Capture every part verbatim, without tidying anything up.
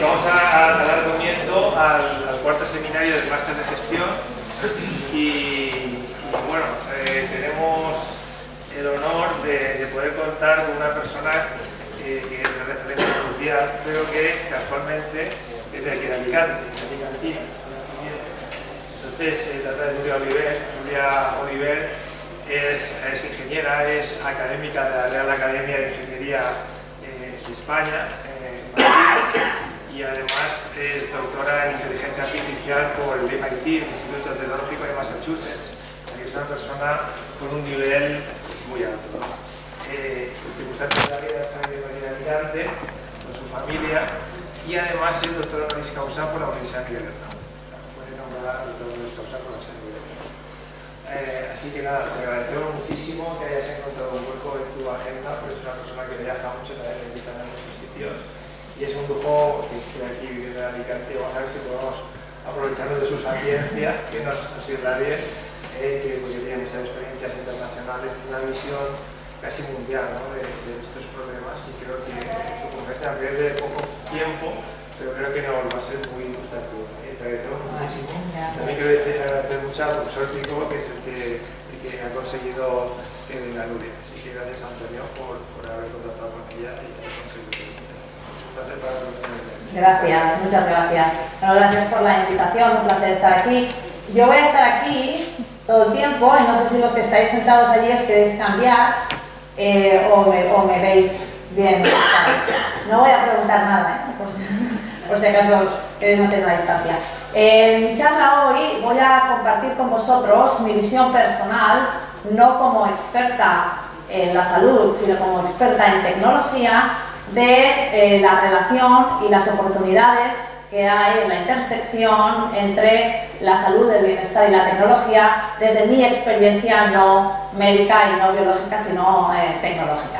vamos a, a dar comienzo al, al cuarto seminario del máster de gestión y, y bueno, eh, tenemos el honor de, de poder contar con una persona eh, que es de referencia mundial, pero que casualmente es de aquí de Alicante, de Alicantina. Entonces se trata de Nuria Oliver. Nuria Oliver es, es ingeniera, es académica de la Real Academia de Ingeniería eh, de España, eh, Madrid, y además es doctora en inteligencia artificial por el M I T, el Instituto Tecnológico de Massachusetts. Es una persona con un nivel muy alto, ¿no? Eh, por circunstancias de la vida está en Alicante con su familia y además es doctor honoris causa por la Universidad de Libertad. Puede nombrar doctor honoris causa por la Universidad de Libertad. Eh, así que nada, te agradecemos muchísimo que hayas encontrado un hueco en tu agenda, porque es una persona que viaja mucho, también me invitan a muchos sitios y es un lujo que esté aquí viviendo en Alicante. Vamos a ver si podemos aprovecharnos de su sapiencia, que nos, nos irá bien, eh, que porque tiene muchas experiencias internacionales y una visión casi mundial, ¿no? de, de estos problemas, y creo que su conferencia pierde poco tiempo, pero creo que nos va a ser muy ilustrativo. Eh, te agradecemos muchísimo. También quiero decir, agradecer mucho al profesor Pico, que es el que, el que ha conseguido que venga Nuria. Así que gracias, Antonio, por, por haber contactado con ella y haber conseguido que venga. Es un placer para nosotros. Gracias, muchas gracias. Bueno, gracias por la invitación, un placer estar aquí. Yo voy a estar aquí todo el tiempo, y no sé si los que estáis sentados allí os queréis cambiar eh, o, me, o me veis bien. No voy a preguntar nada, ¿eh? por, si, por si acaso queréis mantener la distancia. En mi charla hoy voy a compartir con vosotros mi visión personal, no como experta en la salud, sino como experta en tecnología, de eh, la relación y las oportunidades que hay en la intersección entre la salud, el bienestar y la tecnología, desde mi experiencia no médica y no biológica, sino eh, tecnológica.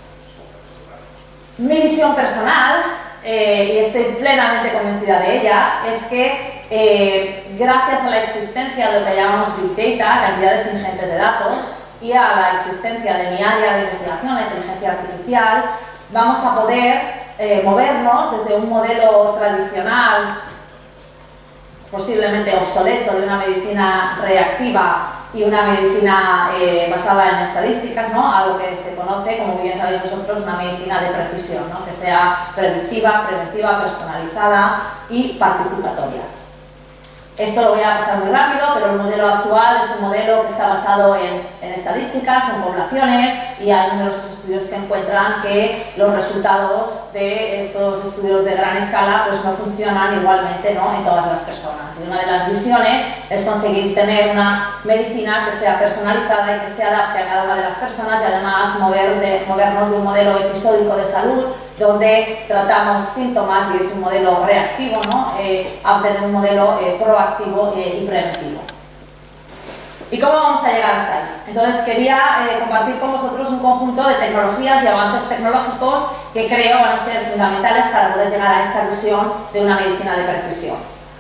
Mi visión personal, eh, y estoy plenamente convencida de ella, es que eh, gracias a la existencia de lo que llamamos Big Data, cantidades ingentes de datos, y a la existencia de mi área de investigación, la inteligencia artificial, vamos a poder eh, movernos desde un modelo tradicional, posiblemente obsoleto, de una medicina reactiva y una medicina eh, basada en estadísticas, ¿no? Algo que se conoce, como bien sabéis vosotros, una medicina de precisión, ¿no? Que sea predictiva, preventiva, personalizada y participatoria. Esto lo voy a pasar muy rápido, pero el modelo actual es un modelo que está basado en, en estadísticas, en poblaciones, y hay numerosos estudios que encuentran que los resultados de estos estudios de gran escala pues no funcionan igualmente, ¿no? en todas las personas. Y una de las visiones es conseguir tener una medicina que sea personalizada y que se adapte a cada una de las personas, y además mover de, movernos de un modelo episódico de salud donde tratamos síntomas, y es un modelo reactivo, ¿no? eh, a obtener un modelo eh, proactivo eh, y preventivo. ¿Y cómo vamos a llegar hasta ahí? Entonces quería eh, compartir con vosotros un conjunto de tecnologías y avances tecnológicos que creo van a ser fundamentales para poder llegar a esta visión de una medicina de precisión.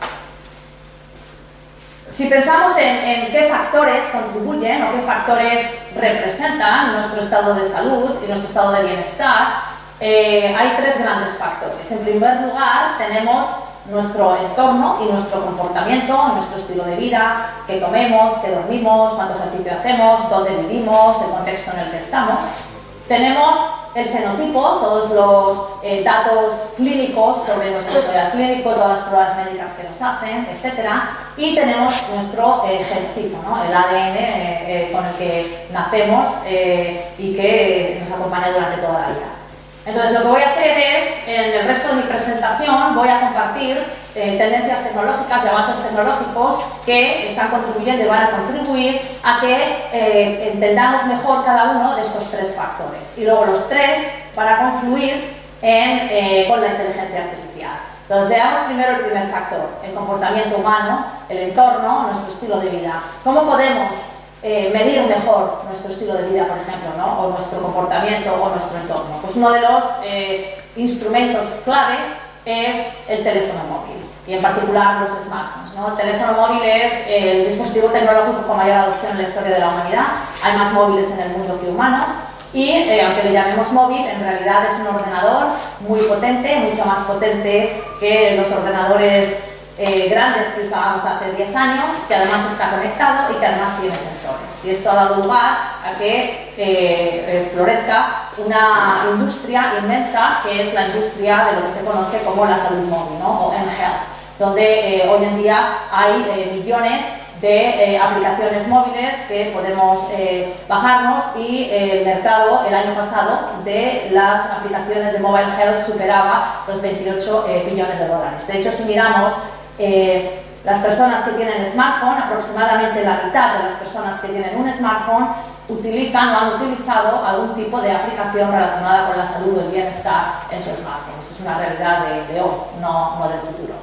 Si pensamos en, en qué factores contribuyen o qué factores representan nuestro estado de salud y nuestro estado de bienestar, Eh, hay tres grandes factores. En primer lugar, tenemos nuestro entorno y nuestro comportamiento, nuestro estilo de vida, qué comemos, qué dormimos, cuánto ejercicio hacemos, dónde vivimos, el contexto en el que estamos. Tenemos el fenotipo, todos los eh, datos clínicos sobre nuestro historial clínico, todas las pruebas médicas que nos hacen, etcétera. Y tenemos nuestro eh, genotipo, ¿no? el A D N eh, eh, con el que nacemos eh, y que nos acompaña durante toda la vida. Entonces, lo que voy a hacer es, en el resto de mi presentación, voy a compartir eh, tendencias tecnológicas y avances tecnológicos que están contribuyendo y van a contribuir a que eh, entendamos mejor cada uno de estos tres factores. Y luego los tres van a confluir en, eh, con la inteligencia artificial. Entonces, veamos primero el primer factor, el comportamiento humano, el entorno, nuestro estilo de vida. ¿Cómo podemos Eh, medir mejor nuestro estilo de vida, por ejemplo, ¿no? o nuestro comportamiento o nuestro entorno? Pues uno de los eh, instrumentos clave es el teléfono móvil, y en particular los smartphones, ¿no? El teléfono móvil es el dispositivo tecnológico con mayor adopción en la historia de la humanidad. Hay más móviles en el mundo que humanos, y eh, aunque le llamemos móvil, en realidad es un ordenador muy potente, mucho más potente que los ordenadores eh, grandes que usábamos hace diez años, que además está conectado y que además tiene sensores. Y esto ha dado lugar a que eh, eh, florezca una industria inmensa, que es la industria de lo que se conoce como la salud móvil, ¿no? O M-Health, donde eh, hoy en día hay eh, millones de eh, aplicaciones móviles que podemos eh, bajarnos, y eh, el mercado el año pasado de las aplicaciones de mobile health superaba los veintiocho eh, billones de dólares. De hecho, si miramos eh, las personas que tienen smartphone, aproximadamente la mitad de las personas que tienen un smartphone utilizan o han utilizado algún tipo de aplicación relacionada con la salud o el bienestar en su smartphone. Esto es una realidad de, de hoy, no, no del futuro.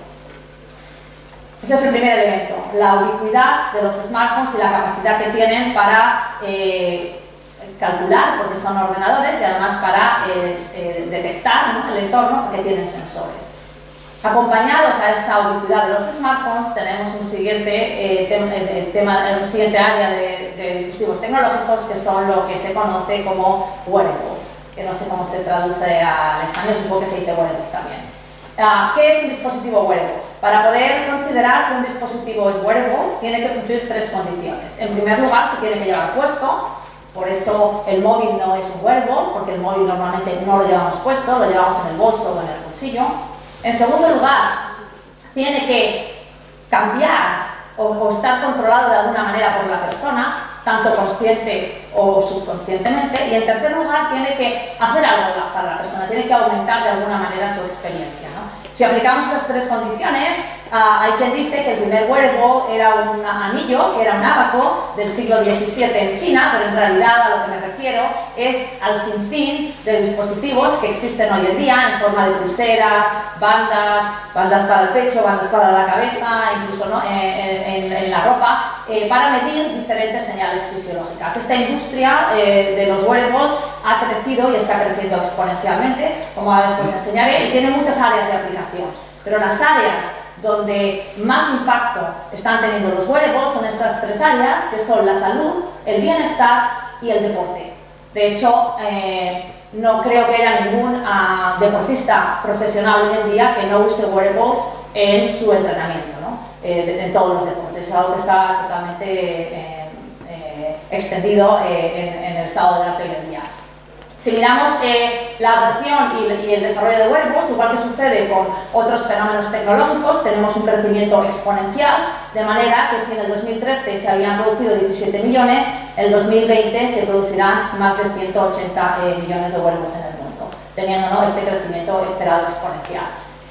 Ese es el primer elemento, la ubicuidad de los smartphones y la capacidad que tienen para eh, calcular, porque son ordenadores, y además para eh, eh, detectar, ¿no?, el entorno, porque tienen sensores. Acompañados a esta ubicuidad de los smartphones, tenemos un siguiente, eh, tem el tema, un siguiente área de, de dispositivos tecnológicos, que son lo que se conoce como wearables, que no sé cómo se traduce al español, supongo que se dice wearable también. Uh, ¿Qué es un dispositivo wearable? Para poder considerar que un dispositivo es wearable, tiene que cumplir tres condiciones. En primer lugar, se tiene que llevar puesto, por eso el móvil no es un wearable, porque el móvil normalmente no lo llevamos puesto, lo llevamos en el bolso o en el bolsillo. En segundo lugar, tiene que cambiar o, o estar controlado de alguna manera por la persona, tanto consciente o subconscientemente. Y en tercer lugar, tiene que hacer algo para la persona, tiene que aumentar de alguna manera su experiencia, ¿no? Si aplicamos esas tres condiciones, uh, hay quien dice que el primer wearable era un anillo, que era un abaco del siglo diecisiete en China, pero en realidad a lo que me refiero es al sinfín de dispositivos que existen hoy en día en forma de pulseras, bandas, bandas para el pecho, bandas para la cabeza, incluso, ¿no?, en, en, en la ropa, eh, para medir diferentes señales fisiológicas. Esta industria eh, de los wearables ha crecido y está creciendo exponencialmente, como ahora después enseñaré, y tiene muchas áreas de aplicación. Pero las áreas donde más impacto están teniendo los wearables son estas tres áreas, que son la salud, el bienestar y el deporte. De hecho, eh, no creo que haya ningún uh, deportista profesional hoy en día que no use wearables en su entrenamiento, ¿no? eh, en todos los deportes. Es algo que está totalmente eh, eh, extendido eh, en, en el estado del arte hoy en día. Si miramos eh, la adopción y, y el desarrollo de wearables, igual que sucede con otros fenómenos tecnológicos, tenemos un crecimiento exponencial, de manera que si en el dos mil trece se habían producido diecisiete millones, en el dos mil veinte se producirán más de ciento ochenta eh, millones de wearables en el mundo, teniendo, ¿no?, este crecimiento esperado exponencial.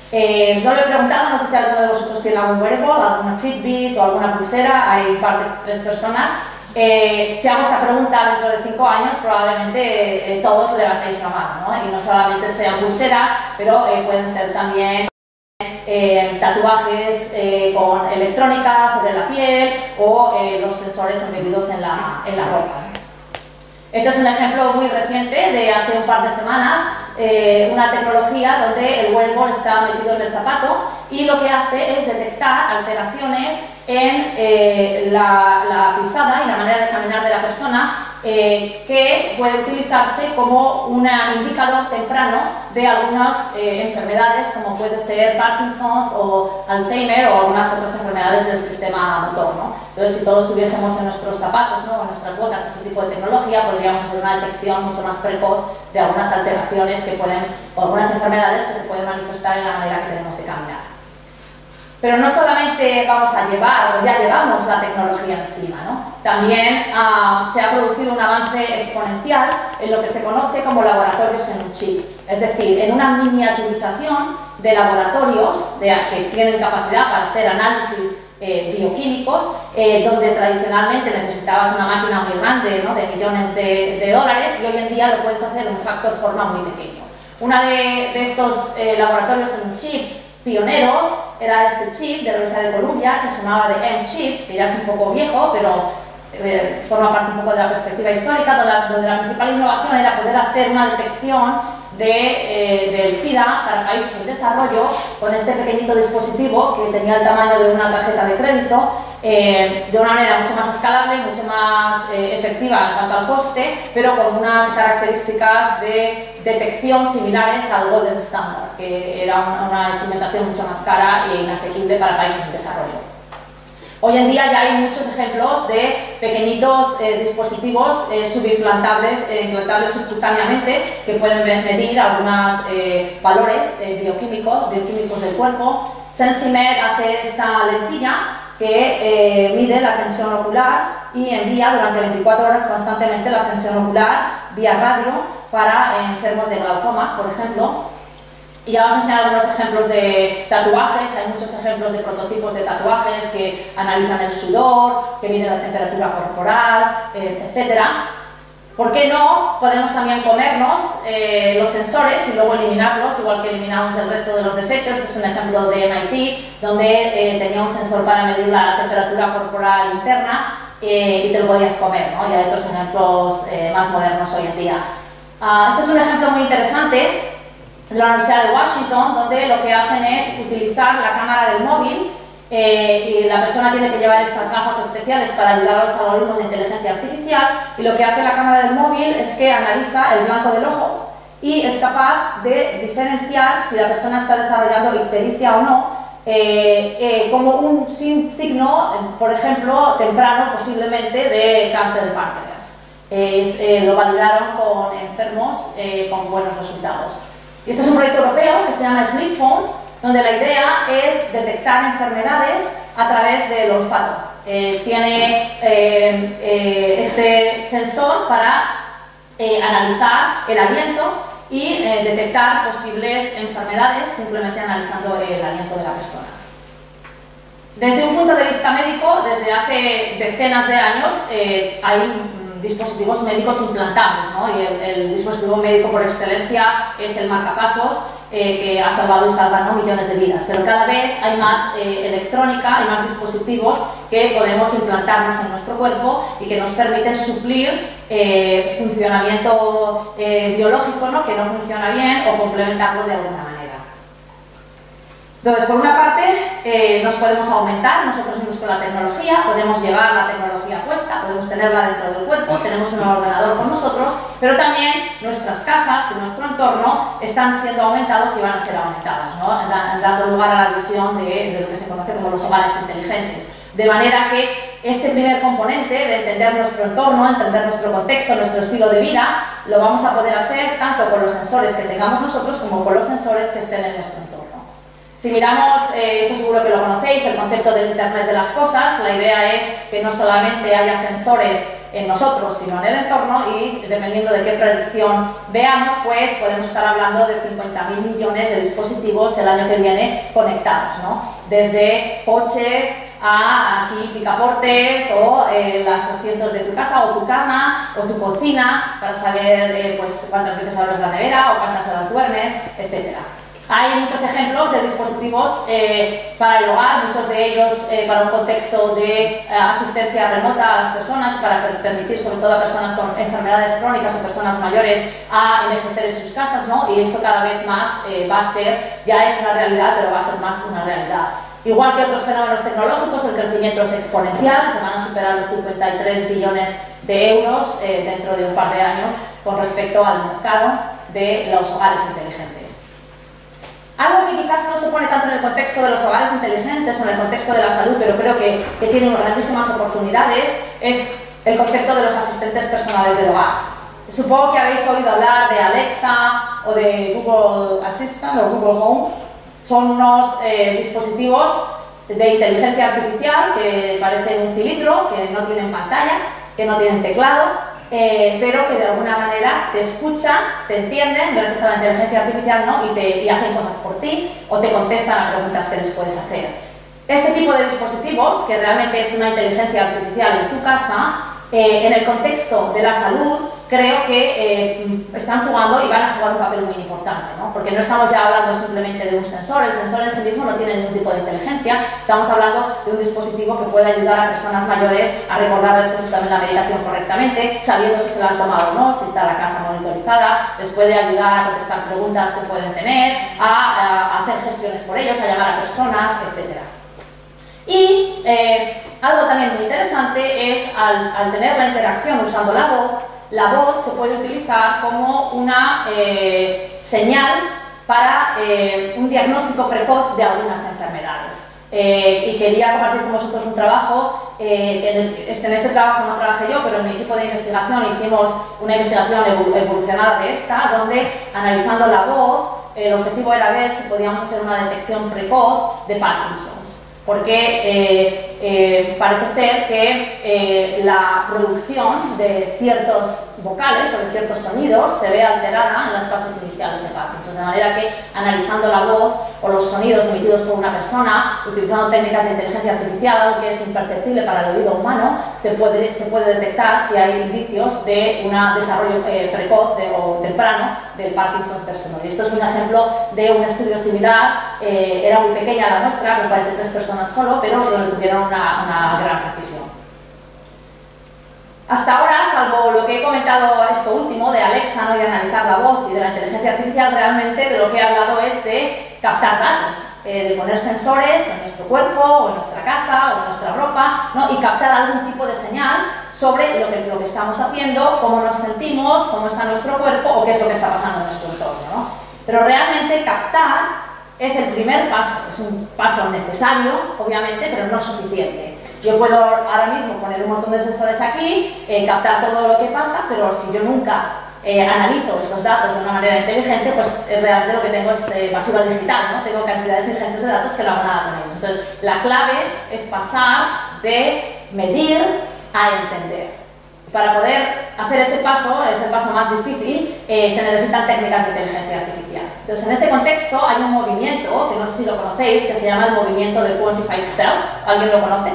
Eh, no le he preguntado, no sé si alguno de vosotros tiene algún wearable, alguna Fitbit o alguna pulsera, hay un par de tres personas. Eh, si hago esta pregunta dentro de cinco años, probablemente eh, todos levantéis la mano, ¿no? Y no solamente sean pulseras, pero eh, pueden ser también eh, tatuajes eh, con electrónica sobre la piel, o eh, los sensores embebidos en la, en la ropa. Este es un ejemplo muy reciente de hace un par de semanas, eh, una tecnología donde el wearable está metido en el zapato y lo que hace es detectar alteraciones en eh, la, la pisada y la manera de caminar de la persona, eh, que puede utilizarse como un indicador temprano de algunas eh, enfermedades, como puede ser Parkinson's o Alzheimer o algunas otras enfermedades del sistema motor, ¿no? Entonces, si todos tuviésemos en nuestros zapatos, ¿no?, o en nuestras botas este tipo de tecnología, podríamos hacer una detección mucho más precoz de algunas alteraciones que pueden, o algunas enfermedades que se pueden manifestar en la manera que tenemos de caminar. Pero no solamente vamos a llevar, o ya llevamos la tecnología encima, ¿no? También uh, se ha producido un avance exponencial en lo que se conoce como laboratorios en un chip, es decir, en una miniaturización de laboratorios de, que tienen capacidad para hacer análisis eh, bioquímicos, eh, donde tradicionalmente necesitabas una máquina muy grande, ¿no?, de millones de, de dólares, y hoy en día lo puedes hacer en un factor forma muy pequeño. Uno de, de estos eh, laboratorios en un chip pioneros era este chip de la Universidad de Columbia, que se llamaba de M-Chip, que ya es un poco viejo, pero eh, forma parte un poco de la perspectiva histórica, donde la, donde la principal innovación era poder hacer una detección de, eh, del SIDA para países en desarrollo con este pequeñito dispositivo que tenía el tamaño de una tarjeta de crédito, eh, de una manera mucho más escalable, mucho más eh, efectiva en cuanto al coste, pero con unas características de detección similares al Golden Standard, que era una, una instrumentación mucho más cara e inasequible para países en desarrollo. Hoy en día ya hay muchos ejemplos de pequeñitos eh, dispositivos eh, subimplantables, eh, implantables subcutáneamente, que pueden medir algunos eh, valores eh, bioquímicos, bioquímicos del cuerpo. Sensimed hace esta lentilla que eh, mide la tensión ocular y envía durante veinticuatro horas constantemente la tensión ocular vía radio para eh, enfermos de glaucoma, por ejemplo. Y ya os he enseñado algunos ejemplos de tatuajes, hay muchos ejemplos de prototipos de tatuajes que analizan el sudor, que miden la temperatura corporal, eh, etcétera. ¿Por qué no podemos también comernos eh, los sensores y luego eliminarlos, igual que eliminamos el resto de los desechos? Este es un ejemplo de M I T, donde eh, tenía un sensor para medir la temperatura corporal interna eh, y te lo podías comer, ¿no? Y hay otros ejemplos eh, más modernos hoy en día. Uh, este es un ejemplo muy interesante de la Universidad de Washington, donde lo que hacen es utilizar la cámara del móvil eh, y la persona tiene que llevar estas gafas especiales para ayudar a los algoritmos de inteligencia artificial, y lo que hace la cámara del móvil es que analiza el blanco del ojo y es capaz de diferenciar si la persona está desarrollando ictericia o no, eh, eh, como un signo, por ejemplo, temprano posiblemente de cáncer de páncreas. Eh, eh, lo validaron con enfermos eh, con buenos resultados. Y este es un proyecto europeo que se llama SleepPhone, donde la idea es detectar enfermedades a través del olfato. Eh, tiene eh, eh, este sensor para eh, analizar el aliento y eh, detectar posibles enfermedades simplemente analizando el aliento de la persona. Desde un punto de vista médico, desde hace decenas de años eh, hay dispositivos médicos implantables, ¿no? Y el, el dispositivo médico por excelencia es el marcapasos, eh, que ha salvado y salva, ¿no?, millones de vidas, pero cada vez hay más eh, electrónica, hay más dispositivos que podemos implantarnos en nuestro cuerpo y que nos permiten suplir eh, funcionamiento eh, biológico, ¿no?, que no funciona bien, o complementarlo de alguna manera. Entonces, por una parte, eh, nos podemos aumentar nosotros mismos con la tecnología, podemos llevar la tecnología puesta, podemos tenerla dentro del cuerpo, tenemos un ordenador con nosotros, pero también nuestras casas y nuestro entorno están siendo aumentados y van a ser aumentados, ¿no?, dando lugar a la visión de, de lo que se conoce como los hogares inteligentes. De manera que este primer componente de entender nuestro entorno, entender nuestro contexto, nuestro estilo de vida, lo vamos a poder hacer tanto con los sensores que tengamos nosotros como con los sensores que estén en nuestro entorno. Si miramos, eh, eso seguro que lo conocéis, el concepto del Internet de las cosas, la idea es que no solamente haya sensores en nosotros, sino en el entorno, y dependiendo de qué predicción veamos, pues podemos estar hablando de cincuenta mil millones de dispositivos el año que viene conectados, ¿no? Desde coches a aquí picaportes o eh, los asientos de tu casa o tu cama o tu cocina, para saber eh, pues, cuántas veces abres la nevera o cuántas horas duermes, etcétera. Hay muchos ejemplos de dispositivos eh, para el hogar, muchos de ellos eh, para un contexto de eh, asistencia remota a las personas, para permitir sobre todo a personas con enfermedades crónicas o personas mayores a envejecer en sus casas, ¿no? Y esto cada vez más eh, va a ser, ya es una realidad, pero va a ser más una realidad. Igual que otros fenómenos tecnológicos, el crecimiento es exponencial, se van a superar los cincuenta y tres billones de euros eh, dentro de un par de años con respecto al mercado de los hogares inteligentes. Algo que quizás no se pone tanto en el contexto de los hogares inteligentes o en el contexto de la salud, pero creo que, que tiene grandísimas oportunidades, es el concepto de los asistentes personales del hogar. Supongo que habéis oído hablar de Alexa o de Google Assistant o Google Home. Son unos eh, dispositivos de inteligencia artificial que parecen un cilindro, que no tienen pantalla, que no tienen teclado, Eh, pero que de alguna manera te escuchan, te entienden, gracias a la inteligencia artificial, ¿no? y, te, y hacen cosas por ti o te contestan a preguntas que les puedes hacer. Este tipo de dispositivos, que realmente es una inteligencia artificial en tu casa, eh, en el contexto de la salud, creo que eh, están jugando y van a jugar un papel muy importante, ¿no? Porque no estamos ya hablando simplemente de un sensor, el sensor en sí mismo no tiene ningún tipo de inteligencia, estamos hablando de un dispositivo que puede ayudar a personas mayores a recordarles que se tomen la medicación correctamente, sabiendo si se la han tomado o no, si está la casa monitorizada, les puede ayudar a contestar preguntas que pueden tener, a, a hacer gestiones por ellos, a llamar a personas, etcétera. Y eh, algo también muy interesante es al, al tener la interacción usando la voz, la voz se puede utilizar como una eh, señal para eh, un diagnóstico precoz de algunas enfermedades. Eh, y quería compartir con vosotros un trabajo, eh, en, el, este, en ese trabajo no trabajé yo, pero en mi equipo de investigación hicimos una investigación evolucionada de esta, donde analizando la voz, el objetivo era ver si podíamos hacer una detección precoz de Parkinson's. Porque eh, eh, parece ser que eh, la producción de ciertos vocales o de ciertos sonidos se ve alterada en las fases iniciales de Parkinson, de manera que analizando la voz o los sonidos emitidos por una persona, utilizando técnicas de inteligencia artificial, algo que es imperceptible para el oído humano, se puede, se puede detectar si hay indicios de un desarrollo eh, precoz de, o temprano del Parkinson's personal. Esto es un ejemplo de un estudio similar, eh, era muy pequeña la muestra, con cuarenta y tres personas solo, pero donde tuvieron una, una gran precisión. Hasta ahora, salvo lo que he comentado esto último de Alexa, ¿no? Y de analizar la voz y de la inteligencia artificial, realmente de lo que he hablado es de captar datos, eh, de poner sensores en nuestro cuerpo, o en nuestra casa, o en nuestra ropa, ¿no? Y captar algún tipo de señal sobre lo que, lo que estamos haciendo, cómo nos sentimos, cómo está nuestro cuerpo o qué es lo que está pasando en nuestro entorno, ¿no? Pero realmente captar es el primer paso, es un paso necesario, obviamente, pero no suficiente. Yo puedo ahora mismo poner un montón de sensores aquí, eh, captar todo lo que pasa, pero si yo nunca eh, analizo esos datos de una manera inteligente, pues eh, realmente lo que tengo es eh, basura digital, ¿no? Tengo cantidades ingentes de datos que no hago nada con ellos. Entonces, la clave es pasar de medir a entender. Para poder hacer ese paso, es el paso más difícil, eh, se necesitan técnicas de inteligencia artificial. Entonces, en ese contexto hay un movimiento, que no sé si lo conocéis, que se llama el movimiento de Quantified Self. ¿Alguien lo conoce?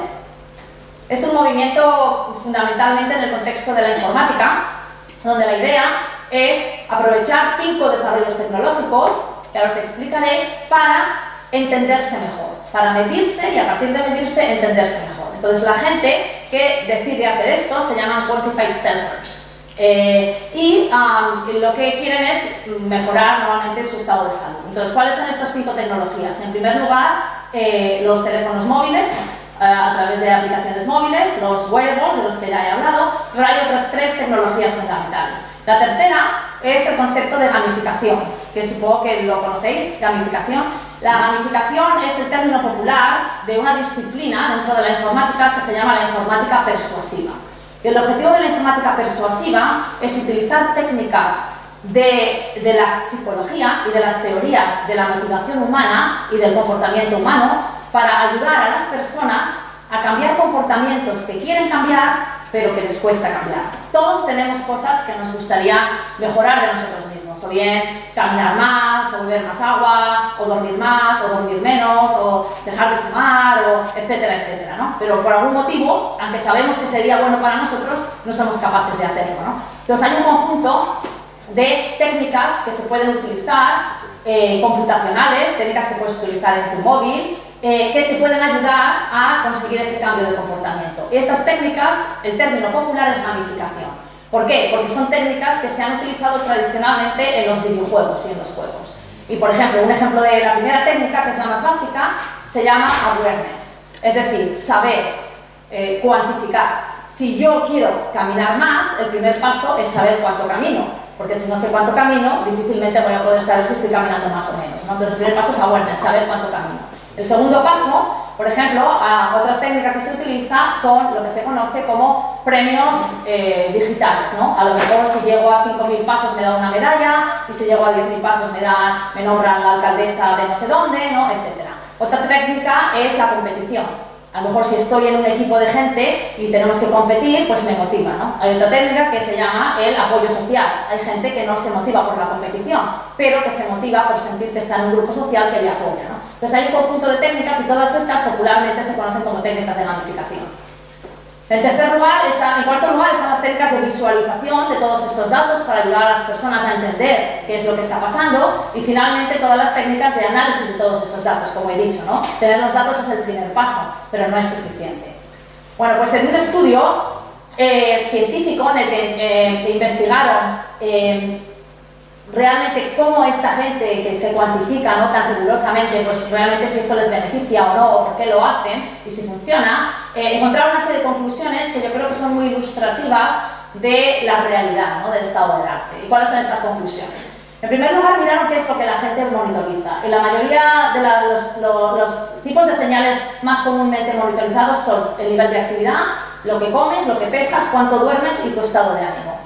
Es un movimiento fundamentalmente en el contexto de la informática, donde la idea es aprovechar cinco desarrollos tecnológicos, que ahora os explicaré, para entenderse mejor, para medirse y a partir de medirse entenderse mejor. Entonces la gente que decide hacer esto se llaman Quantified Selfers. Eh, y um, lo que quieren es mejorar normalmente su estado de salud. Entonces, ¿cuáles son estas cinco tecnologías? En primer lugar, eh, los teléfonos móviles, a través de aplicaciones móviles, los wearables, de los que ya he hablado, pero hay otras tres tecnologías fundamentales. La tercera es el concepto de gamificación, que supongo que lo conocéis, gamificación. La gamificación es el término popular de una disciplina dentro de la informática que se llama la informática persuasiva. Y el objetivo de la informática persuasiva es utilizar técnicas de, de la psicología y de las teorías de la motivación humana y del comportamiento humano para ayudar a las personas a cambiar comportamientos que quieren cambiar, pero que les cuesta cambiar. Todos tenemos cosas que nos gustaría mejorar de nosotros mismos, o bien caminar más, o beber más agua, o dormir más, o dormir menos, o dejar de fumar, o etcétera, etcétera, ¿no? Pero por algún motivo, aunque sabemos que sería bueno para nosotros, no somos capaces de hacerlo, ¿no? Entonces hay un conjunto de técnicas que se pueden utilizar, eh, computacionales, técnicas que puedes utilizar en tu móvil, Eh, que te pueden ayudar a conseguir ese cambio de comportamiento. Esas técnicas, el término popular es gamificación. ¿Por qué? Porque son técnicas que se han utilizado tradicionalmente en los videojuegos y en los juegos. Y por ejemplo, un ejemplo de la primera técnica, que es la más básica, se llama awareness, es decir, saber, eh, cuantificar. Si yo quiero caminar más, el primer paso es saber cuánto camino, porque si no sé cuánto camino, difícilmente voy a poder saber si estoy caminando más o menos, ¿no? Entonces el primer paso es awareness, saber cuánto camino. El segundo paso, por ejemplo, a otras técnicas que se utilizan son lo que se conoce como premios eh, digitales, ¿no? A lo mejor si llego a cinco mil pasos me da una medalla, y si llego a diez mil pasos me, dan, me nombran la alcaldesa de no sé dónde, ¿no? Etcétera. Otra técnica es la competición. A lo mejor si estoy en un equipo de gente y tenemos que competir, pues me motiva, ¿no? Hay otra técnica que se llama el apoyo social. Hay gente que no se motiva por la competición, pero que se motiva por sentir que está en un grupo social que le apoya, ¿no? Entonces hay un conjunto de técnicas y todas estas popularmente se conocen como técnicas de gamificación. En tercer lugar, está, en cuarto lugar están las técnicas de visualización de todos estos datos para ayudar a las personas a entender qué es lo que está pasando, y finalmente todas las técnicas de análisis de todos estos datos, como he dicho, ¿no? Tener los datos es el primer paso, pero no es suficiente. Bueno, pues en un estudio eh, científico en el que, eh, que investigaron eh, realmente cómo esta gente que se cuantifica, ¿no?, tan rigurosamente, pues realmente si esto les beneficia o no, o por qué lo hacen y si funciona, eh, encontraron una serie de conclusiones que yo creo que son muy ilustrativas de la realidad, ¿no?, del estado del arte. ¿Y cuáles son estas conclusiones? En primer lugar, miraron qué es lo que la gente monitoriza. Y la mayoría de la, los, los, los tipos de señales más comúnmente monitorizados son el nivel de actividad, lo que comes, lo que pesas, cuánto duermes y tu estado de ánimo.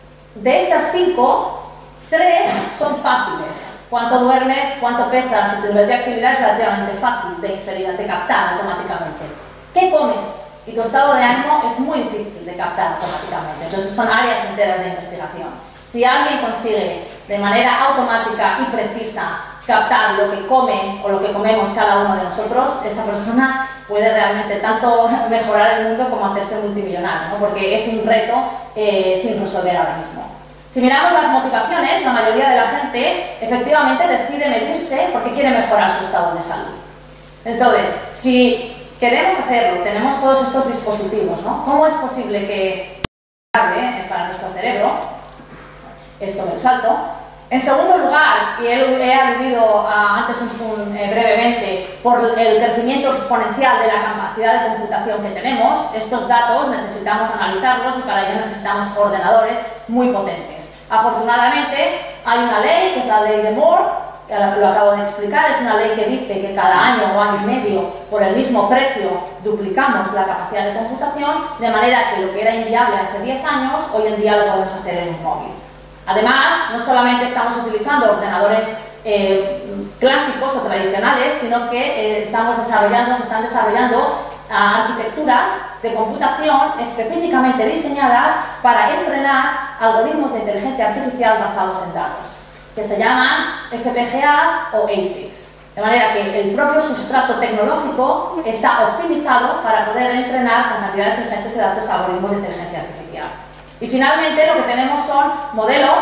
De estas cinco, tres son fáciles. Cuánto duermes, cuánto pesas y tu nivel de actividad es relativamente fácil de inferir, de captar automáticamente. ¿Qué comes? Y tu estado de ánimo es muy difícil de captar automáticamente. Entonces son áreas enteras de investigación. Si alguien consigue de manera automática y precisa captar lo que come o lo que comemos cada uno de nosotros, esa persona puede realmente tanto mejorar el mundo como hacerse multimillonario, ¿no? Porque es un reto eh, sin resolver ahora mismo. Si miramos las motivaciones, la mayoría de la gente efectivamente decide medirse porque quiere mejorar su estado de salud. Entonces, si queremos hacerlo, tenemos todos estos dispositivos, ¿no? ¿Cómo es posible que para nuestro cerebro? Esto me lo salto. En segundo lugar, y he aludido a, antes un, un, eh, brevemente, por el crecimiento exponencial de la capacidad de computación que tenemos, estos datos necesitamos analizarlos y para ello necesitamos ordenadores muy potentes. Afortunadamente, hay una ley, que es la ley de Moore, que lo acabo de explicar, es una ley que dice que cada año o año y medio, por el mismo precio, duplicamos la capacidad de computación, de manera que lo que era inviable hace diez años, hoy en día lo podemos hacer en un móvil. Además, no solamente estamos utilizando ordenadores eh, clásicos o tradicionales, sino que eh, estamos desarrollando, se están desarrollando uh, arquitecturas de computación específicamente diseñadas para entrenar algoritmos de inteligencia artificial basados en datos, que se llaman F P G As o A S I Cs. De manera que el propio sustrato tecnológico está optimizado para poder entrenar con cantidades ingentes de datos algoritmos de inteligencia artificial. Y finalmente lo que tenemos son modelos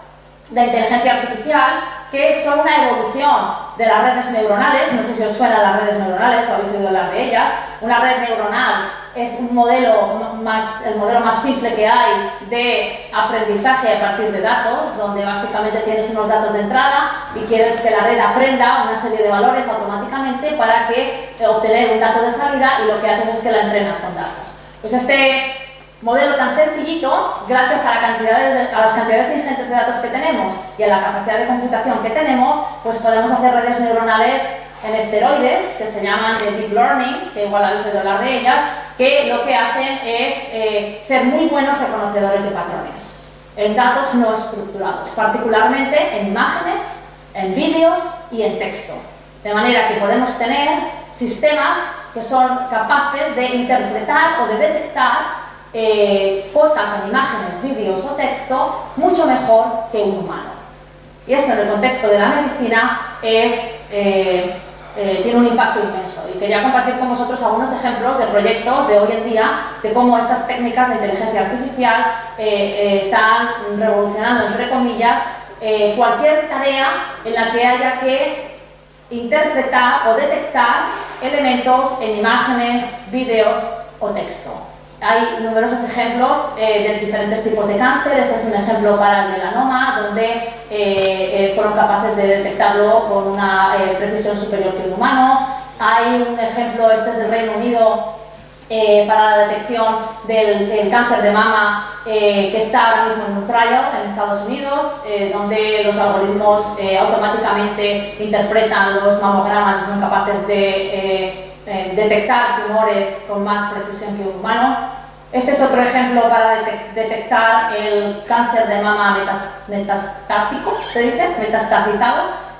de inteligencia artificial que son una evolución de las redes neuronales. No sé si os suenan las redes neuronales o habéis oído hablar de ellas. Una red neuronal es un modelo más, el modelo más simple que hay de aprendizaje a partir de datos, donde básicamente tienes unos datos de entrada y quieres que la red aprenda una serie de valores automáticamente para que obtener un dato de salida, y lo que haces es que la entrenas con datos. Pues este modelo tan sencillito, gracias a, la cantidad de, a las cantidades ingentes de datos que tenemos y a la capacidad de computación que tenemos, pues podemos hacer redes neuronales en esteroides, que se llaman de Deep Learning, que igual habéis oído hablar de ellas, que lo que hacen es eh, ser muy buenos reconocedores de patrones en datos no estructurados, particularmente en imágenes, en vídeos y en texto. De manera que podemos tener sistemas que son capaces de interpretar o de detectar Eh, cosas en imágenes, vídeos o texto mucho mejor que un humano. Y esto en el contexto de la medicina es, eh, eh, tiene un impacto inmenso. Y quería compartir con vosotros algunos ejemplos de proyectos de hoy en día de cómo estas técnicas de inteligencia artificial eh, eh, están revolucionando, entre comillas, eh, cualquier tarea en la que haya que interpretar o detectar elementos en imágenes, vídeos o texto. Hay numerosos ejemplos eh, de diferentes tipos de cáncer. Este es un ejemplo para el melanoma, donde eh, eh, fueron capaces de detectarlo con una eh, precisión superior que un humano. Hay un ejemplo, este es del Reino Unido, eh, para la detección del, del cáncer de mama, eh, que está ahora mismo en un trial en Estados Unidos, eh, donde los algoritmos eh, automáticamente interpretan los mamogramas y son capaces de eh, Eh, detectar tumores con más precisión que un humano. Este es otro ejemplo para de detectar el cáncer de mama metas metastático, se dice, metastazizado,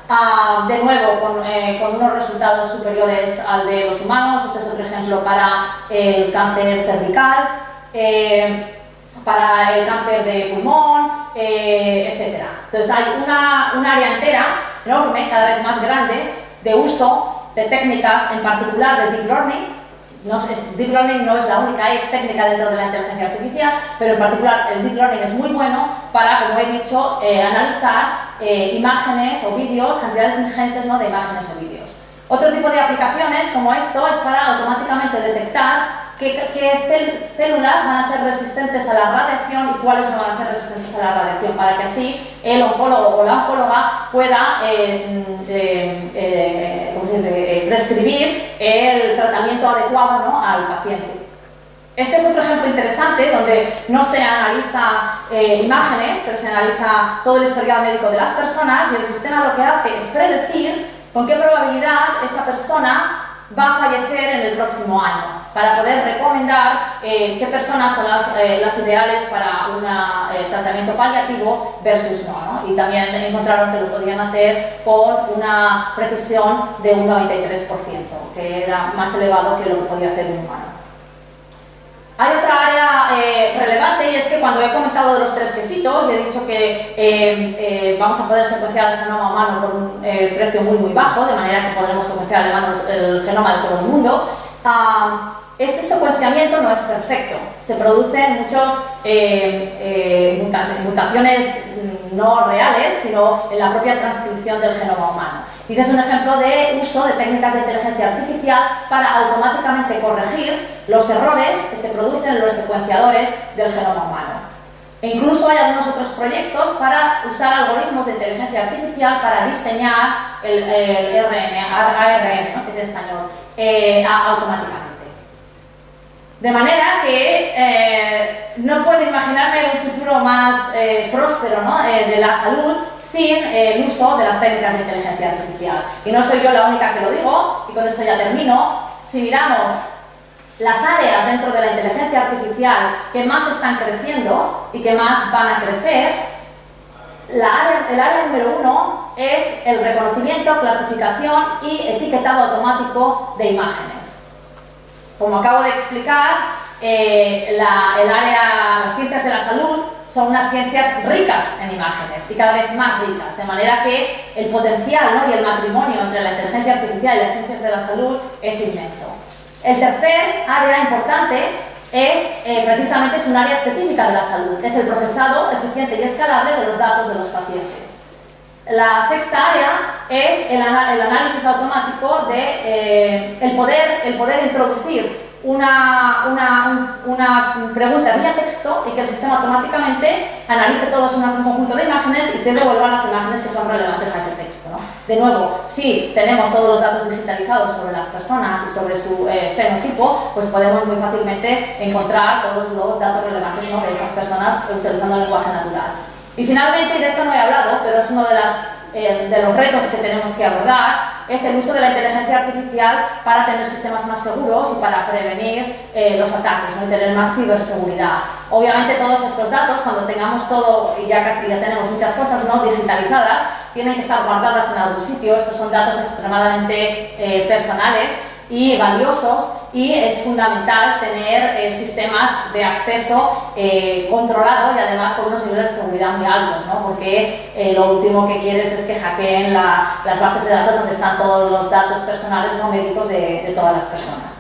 uh, de nuevo con, eh, con unos resultados superiores al de los humanos. Este es otro ejemplo para el cáncer cervical, eh, para el cáncer de pulmón, eh, etcétera. Entonces hay una, un área entera, enorme, cada vez más grande, de uso de técnicas, en particular de Deep Learning, no es, Deep Learning no es la única técnica dentro de la inteligencia artificial, pero en particular el Deep Learning es muy bueno para, como he dicho, eh, analizar eh, imágenes o vídeos, cantidades ingentes, ¿no?, de imágenes o vídeos. Otro tipo de aplicaciones como esto es para automáticamente detectar qué, qué células van a ser resistentes a la radiación y cuáles no van a ser resistentes a la radiación, para que así el oncólogo o la oncóloga pueda eh, eh, eh, ¿cómo se dice? Eh, prescribir el tratamiento adecuado, ¿no?, al paciente. Este es otro ejemplo interesante donde no se analiza eh, imágenes, pero se analiza todo el historial médico de las personas y el sistema lo que hace es predecir con qué probabilidad esa persona va a fallecer en el próximo año, para poder recomendar eh, qué personas son las, eh, las ideales para un eh, tratamiento paliativo versus no, ¿no? Y también encontraron que lo podían hacer con una precisión de un noventa y tres por ciento, que era más elevado que lo que podía hacer un humano. Hay otra área eh, relevante y es que cuando he comentado de los tres quesitos, he dicho que eh, eh, vamos a poder secuenciar el genoma humano por un eh, precio muy muy bajo, de manera que podremos secuenciar el, el genoma de todo el mundo. Um, este secuenciamiento no es perfecto, se producen muchas eh, eh, mutaciones no reales, sino en la propia transcripción del genoma humano. Y ese es un ejemplo de uso de técnicas de inteligencia artificial para automáticamente corregir los errores que se producen en los secuenciadores del genoma humano. E incluso hay algunos otros proyectos para usar algoritmos de inteligencia artificial para diseñar el, el R N A, A R N, no sé si en español, eh, automáticamente. De manera que eh, no puedo imaginarme un futuro más eh, próspero, ¿no?, eh, de la salud sin eh, el uso de las técnicas de inteligencia artificial. Y no soy yo la única que lo digo, y con esto ya termino. Si miramos las áreas dentro de la inteligencia artificial que más están creciendo y que más van a crecer, la área, el área número uno es el reconocimiento, clasificación y etiquetado automático de imágenes. Como acabo de explicar, eh, la, el área, las ciencias de la salud son unas ciencias ricas en imágenes y cada vez más ricas, de manera que el potencial, ¿no?, y el matrimonio entre la inteligencia artificial y las ciencias de la salud es inmenso. El tercer área importante es eh, precisamente es un área específica de la salud, es el procesado eficiente y escalable de los datos de los pacientes. La sexta área es el, el análisis automático de eh, el, poder, el poder introducir una, una, una pregunta vía texto y que el sistema automáticamente analice todas unas un conjunto de imágenes y te devuelva las imágenes que son relevantes a ese texto, ¿no? De nuevo, si tenemos todos los datos digitalizados sobre las personas y sobre su eh, fenotipo, pues podemos muy fácilmente encontrar todos los datos relevantes, ¿no?, de esas personas utilizando el lenguaje natural. Y finalmente, y de esto no he hablado, pero es uno de, las, eh, de los retos que tenemos que abordar, es el uso de la inteligencia artificial para tener sistemas más seguros y para prevenir eh, los ataques, ¿no?, y tener más ciberseguridad. Obviamente todos estos datos, cuando tengamos todo, y ya casi ya tenemos muchas cosas, ¿no?, digitalizadas, tienen que estar guardadas en algún sitio. Estos son datos extremadamente eh, personales y valiosos, y es fundamental tener eh, sistemas de acceso eh, controlado y además con unos niveles de seguridad muy altos, ¿no?, porque eh, lo último que quieres es que hackeen la, las bases de datos donde están todos los datos personales o médicos de, de todas las personas.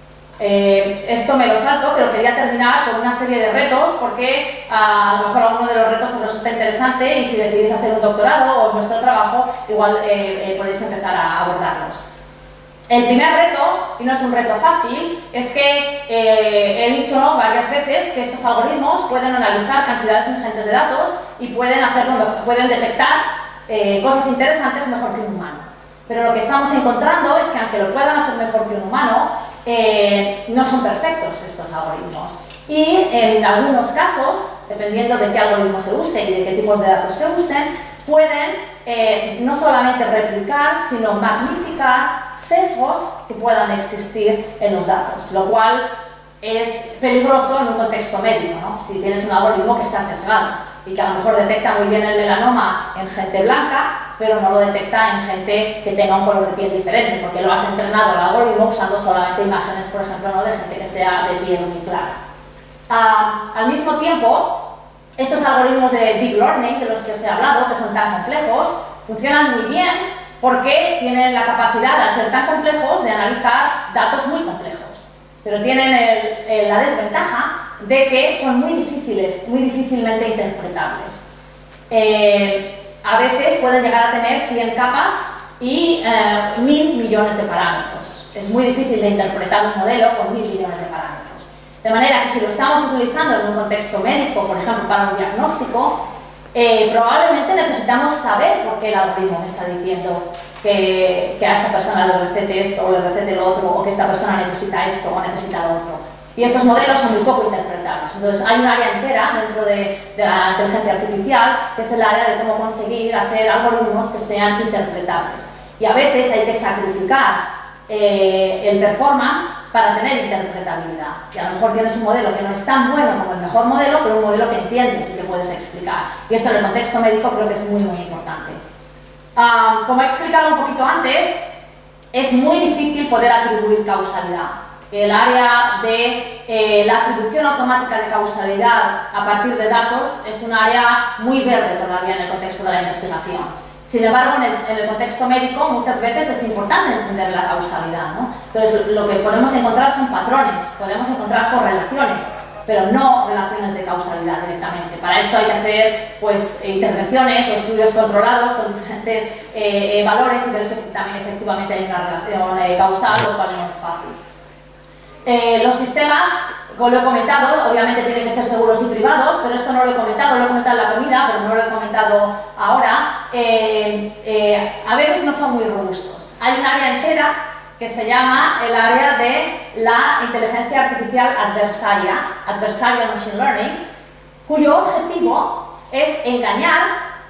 Eh, esto me lo salto, pero quería terminar con una serie de retos porque a lo mejor alguno de los retos os resulta interesante y si decidís hacer un doctorado o vuestro trabajo, igual eh, eh, podéis empezar a abordarlos. El primer reto, y no es un reto fácil, es que eh, he dicho, ¿no?, varias veces que estos algoritmos pueden analizar cantidades ingentes de datos y pueden, hacerlo, pueden detectar eh, cosas interesantes mejor que un humano. Pero lo que estamos encontrando es que aunque lo puedan hacer mejor que un humano, eh, no son perfectos estos algoritmos. Y en algunos casos, dependiendo de qué algoritmo se use y de qué tipos de datos se usen, pueden eh, no solamente replicar, sino magnificar sesgos que puedan existir en los datos, lo cual es peligroso en un contexto médico, ¿no? Si tienes un algoritmo que está sesgado y que a lo mejor detecta muy bien el melanoma en gente blanca, pero no lo detecta en gente que tenga un color de piel diferente, porque lo has entrenado el algoritmo usando solamente imágenes, por ejemplo, ¿no?, de gente que sea de piel muy clara. Uh, al mismo tiempo, estos algoritmos de Deep Learning, de los que os he hablado, que son tan complejos, funcionan muy bien porque tienen la capacidad, al ser tan complejos, de analizar datos muy complejos. pero tienen el, el, la desventaja de que son muy difíciles, muy difícilmente interpretables. Eh, a veces pueden llegar a tener cien capas y eh, mil millones de parámetros. Es muy difícil de interpretar un modelo con mil millones de parámetros. De manera que si lo estamos utilizando en un contexto médico, por ejemplo, para un diagnóstico, eh, probablemente necesitamos saber por qué el algoritmo me está diciendo que, que a esta persona le recete esto o le recete lo otro, o que esta persona necesita esto o necesita lo otro. Y estos modelos son muy poco interpretables. Entonces hay un área entera dentro de, de la inteligencia artificial, que es el área de cómo conseguir hacer algoritmos que sean interpretables. Y a veces hay que sacrificar eh, el performance para tener interpretabilidad. Y a lo mejor tienes un modelo que no es tan bueno como el mejor modelo, pero un modelo que entiendes y que puedes explicar. Y esto en el contexto médico creo que es muy, muy importante. Um, como he explicado un poquito antes, es muy difícil poder atribuir causalidad. El área de eh, la atribución automática de causalidad a partir de datos es un área muy verde todavía en el contexto de la investigación. Sin embargo, en el, en el contexto médico muchas veces es importante entender la causalidad, ¿no? Entonces, lo que podemos encontrar son patrones, podemos encontrar correlaciones, pero no relaciones de causalidad directamente. Para esto hay que hacer pues, intervenciones o estudios controlados con diferentes eh, valores y ver si también efectivamente hay una relación eh, causal, lo cual no es fácil. Eh, los sistemas, como lo he comentado, obviamente tienen que ser seguros y privados, pero esto no lo he comentado, lo he comentado en la comida, pero no lo he comentado ahora. Eh, eh, a veces no son muy robustos. Hay un área entera que se llama el área de la inteligencia artificial adversaria, adversarial machine learning, cuyo objetivo es engañar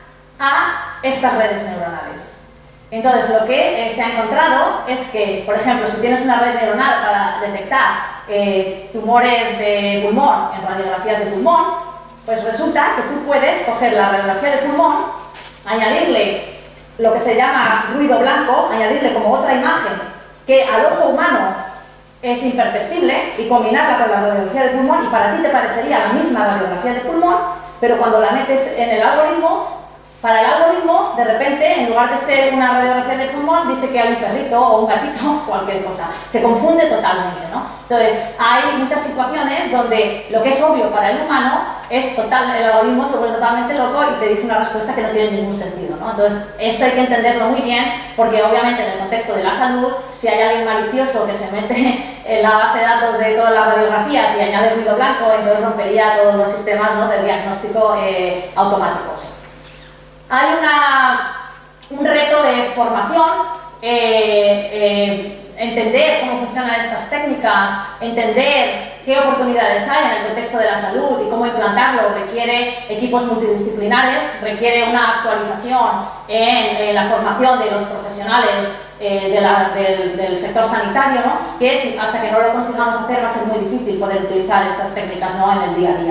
a estas redes neuronales. Entonces, lo que eh, se ha encontrado es que, por ejemplo, si tienes una red neuronal para detectar eh, tumores de pulmón en radiografías de pulmón, pues resulta que tú puedes coger la radiografía de pulmón, añadirle lo que se llama ruido blanco, añadirle como otra imagen que al ojo humano es imperceptible y combinarla con la radiografía de pulmón y para ti te parecería la misma radiografía de pulmón, pero cuando la metes en el algoritmo, para el algoritmo, de repente, en lugar de ser una radiografía de pulmón, dice que hay un perrito o un gatito, cualquier cosa. Se confunde totalmente, ¿no? Entonces, hay muchas situaciones donde lo que es obvio para el humano es total, el algoritmo se vuelve totalmente loco y te dice una respuesta que no tiene ningún sentido, ¿no? Entonces, esto hay que entenderlo muy bien, porque obviamente en el contexto de la salud, si hay alguien malicioso que se mete en la base de datos de todas las radiografías y añade ruido blanco, entonces rompería todos los sistemas, ¿no?, de diagnóstico eh, automáticos. Hay una, un reto de formación, eh, eh, entender cómo funcionan estas técnicas, entender qué oportunidades hay en el contexto de la salud y cómo implantarlo. Requiere equipos multidisciplinares, requiere una actualización en, en la formación de los profesionales eh, de la, del, del sector sanitario, ¿no?, que es, hasta que no lo consigamos hacer va a ser muy difícil poder utilizar estas técnicas, ¿no?, en el día a día.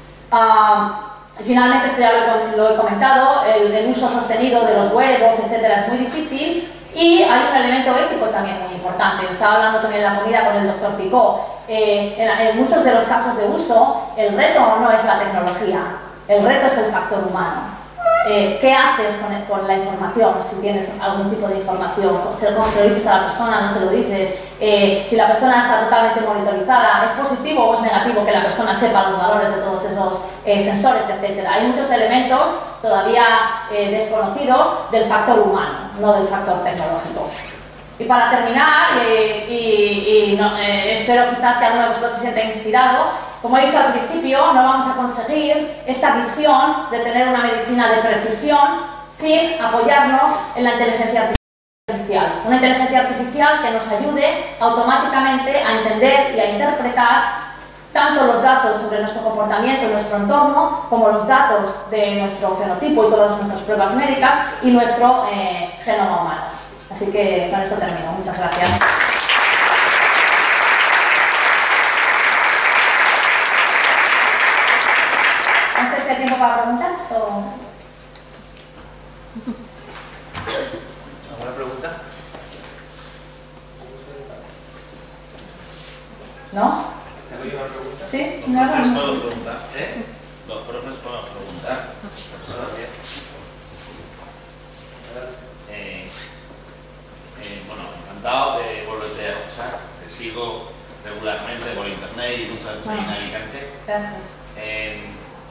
Uh, Finalmente, esto ya lo he, lo he comentado, el, el uso sostenido de los wearables, etcétera, es muy difícil y hay un elemento ético también muy importante. Estaba hablando también en la comida con el doctor Picot. Eh, en, en muchos de los casos de uso, el reto no es la tecnología, el reto es el factor humano. Eh, ¿Qué haces con, el, con la información? Si tienes algún tipo de información, ¿cómo se, cómo se lo dices a la persona? ¿No se lo dices? Eh, si la persona está totalmente monitorizada, ¿es positivo o es negativo que la persona sepa los valores de todos esos eh, sensores, etcétera? Hay muchos elementos todavía eh, desconocidos del factor humano, no del factor tecnológico. Y para terminar, eh, y, y no, eh, espero quizás que alguno de vosotros se sienta inspirado, como he dicho al principio, no vamos a conseguir esta visión de tener una medicina de precisión sin apoyarnos en la inteligencia artificial. Una inteligencia artificial que nos ayude automáticamente a entender y a interpretar tanto los datos sobre nuestro comportamiento y nuestro entorno, como los datos de nuestro fenotipo y todas nuestras pruebas médicas y nuestro eh, genoma humano. Así que con esto termino. Muchas gracias. No sé si hay tiempo para preguntas o... ¿Alguna pregunta? ¿No? ¿Tengo yo una pregunta? Sí, Los no, profes no. pueden preguntar. ¿Eh? Los profes pueden preguntar. Eh, eh, bueno, encantado de volverte a escuchar. Te sigo regularmente por internet y muchas veces Bueno. en Alicante. Gracias. Eh,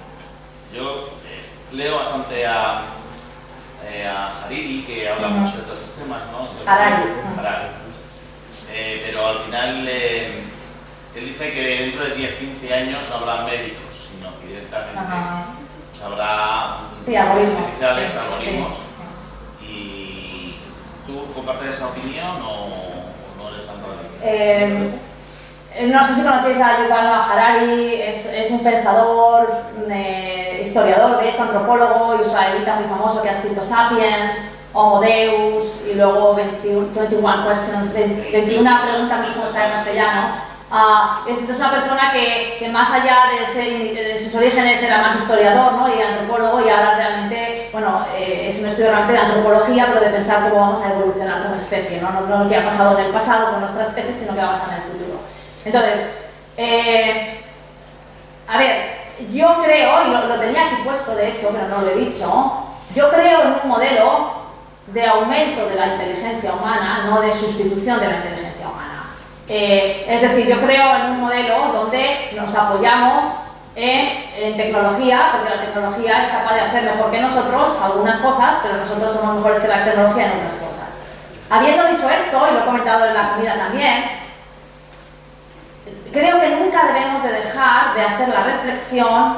yo eh, leo bastante a, eh, a Hariri, que habla Ujú. mucho de todos estos temas, ¿no? Entonces, Harari. Harari. Eh, pero al final eh, él dice que dentro de diez a quince años no habrá médicos, sino que directamente Ajá. pues, habrá Sí, algoritmos. artificiales, Sí, algoritmos. sí. ¿Y tú compartes esa opinión o no eres tan radical? Eh, no sé si conocéis a Yuval Noah Harari, es, es un pensador, eh, historiador, de hecho antropólogo israelita muy famoso que ha escrito Sapiens, Homo Deus y luego veintiuno, veintiuno questions, veinte, veintiuna preguntas, no sé cómo está en castellano. Uh, es, es una persona que, que más allá de, ser, de sus orígenes era más historiador, ¿no? Y antropólogo, y ahora realmente, bueno, eh, es un estudio realmente de antropología, pero de pensar cómo vamos a evolucionar como especie, ¿no? No, no lo que ha pasado en el pasado con nuestra especie, sino que va a pasar en el futuro. Entonces, eh, a ver, yo creo, y lo, lo tenía aquí puesto de hecho, pero no lo he dicho, yo creo en un modelo de aumento de la inteligencia humana, no de sustitución de la inteligencia humana. Eh, es decir, yo creo en un modelo donde nos apoyamos en, en tecnología, porque la tecnología es capaz de hacer mejor que nosotros algunas cosas, pero nosotros somos mejores que la tecnología en otras cosas. Habiendo dicho esto, y lo he comentado en la comida también, creo que nunca debemos de dejar de hacer la reflexión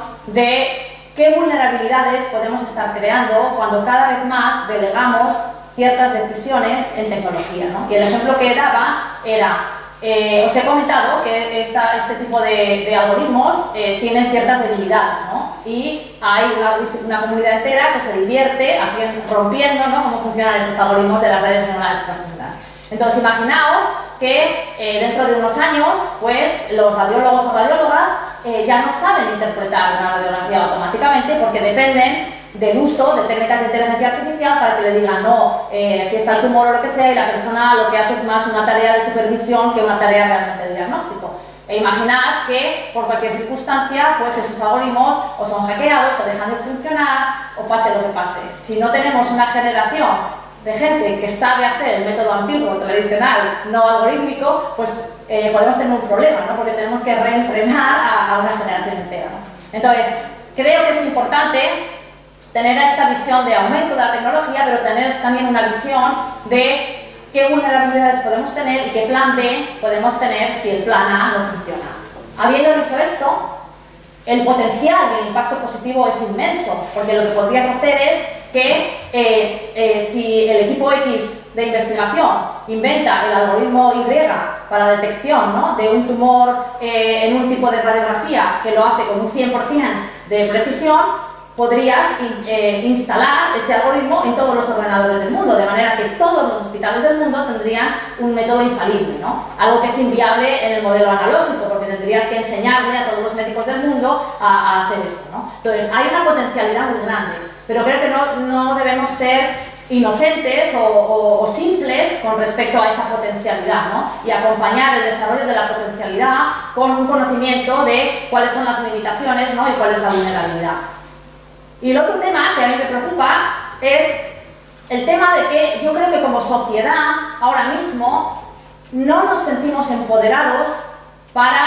de qué vulnerabilidades podemos estar creando cuando cada vez más delegamos ciertas decisiones en tecnología, ¿no? Y el ejemplo que daba era, eh, os he comentado que esta, este tipo de, de algoritmos eh, tienen ciertas debilidades, ¿no? Y hay una, una comunidad entera que se divierte haciendo, rompiendo, ¿no?, cómo funcionan estos algoritmos de las redes neuronales profundas. Entonces, imaginaos que eh, dentro de unos años, pues, los radiólogos o radiólogas eh, ya no saben interpretar una radiografía automáticamente porque dependen del uso de técnicas de inteligencia artificial para que le digan, no, eh, aquí está el tumor o lo que sea, y la persona lo que hace es más una tarea de supervisión que una tarea realmente de diagnóstico. E imaginad que, por cualquier circunstancia, pues esos algoritmos o son hackeados o dejan de funcionar o pase lo que pase. Si no tenemos una generación de gente que sabe hacer el método antiguo, tradicional, no algorítmico, pues eh, podemos tener un problema, ¿no? Porque tenemos que reentrenar a, a una generación entera, ¿no? Entonces, creo que es importante tener esta visión de aumento de la tecnología, pero tener también una visión de qué vulnerabilidades podemos tener y qué plan B podemos tener si el plan A no funciona. Habiendo dicho esto, el potencial y el impacto positivo es inmenso, porque lo que podrías hacer es que eh, eh, si el equipo X de investigación inventa el algoritmo Y para la detección, ¿no?, de un tumor eh, en un tipo de radiografía que lo hace con un cien por cien de precisión, podrías in, eh, instalar ese algoritmo en todos los ordenadores del mundo, de manera que todos los hospitales del mundo tendrían un método infalible, ¿no? Algo que es inviable en el modelo analógico, porque tendrías que enseñarle a todos los médicos del mundo a, a hacer esto, ¿no? Entonces, hay una potencialidad muy grande, pero creo que no, no debemos ser inocentes o, o, o simples con respecto a esa potencialidad, ¿no? Y acompañar el desarrollo de la potencialidad con un conocimiento de cuáles son las limitaciones, ¿no?, y cuál es la vulnerabilidad. Y el otro tema que a mí me preocupa es el tema de que yo creo que como sociedad ahora mismo no nos sentimos empoderados para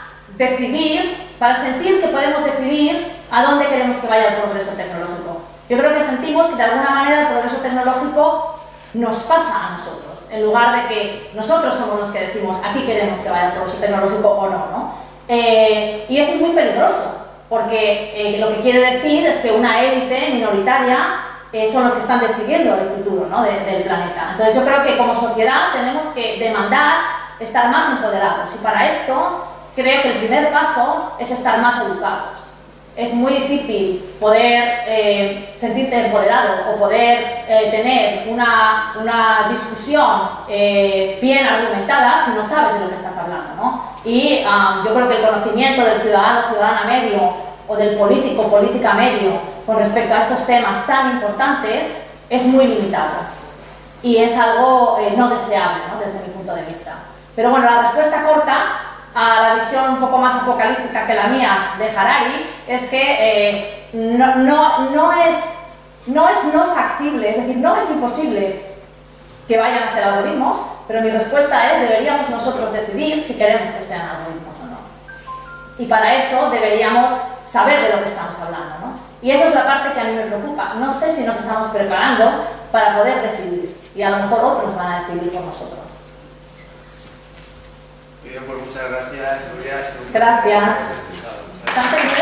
decidir, para sentir que podemos decidir a dónde queremos que vaya el progreso tecnológico. Yo creo que sentimos que de alguna manera el progreso tecnológico nos pasa a nosotros, en lugar de que nosotros somos los que decimos aquí queremos que vaya el progreso tecnológico o no, ¿no? Eh, y eso es muy peligroso. Porque eh, lo que quiere decir es que una élite minoritaria eh, son los que están decidiendo el futuro, ¿no?, de, del planeta. Entonces yo creo que como sociedad tenemos que demandar estar más empoderados, y para esto creo que el primer paso es estar más educados. Es muy difícil poder eh, sentirte empoderado o poder eh, tener una, una discusión eh, bien argumentada si no sabes de lo que estás hablando, ¿no? Y um, yo creo que el conocimiento del ciudadano, ciudadana medio o del político, política medio con respecto a estos temas tan importantes es muy limitado y es algo eh, no deseable, ¿no?, desde mi punto de vista. Pero bueno, la respuesta corta a la visión un poco más apocalíptica que la mía de Harari es que eh, no, no, no, es, no es no factible, es decir, no es imposible que vayan a ser algoritmos, pero mi respuesta es, deberíamos nosotros decidir si queremos que sean algoritmos o no. Y para eso deberíamos saber de lo que estamos hablando, ¿no? Y esa es la parte que a mí me preocupa. No sé si nos estamos preparando para poder decidir, y a lo mejor otros van a decidir por nosotros. Muy bien, pues muchas gracias, Nuria. Gracias.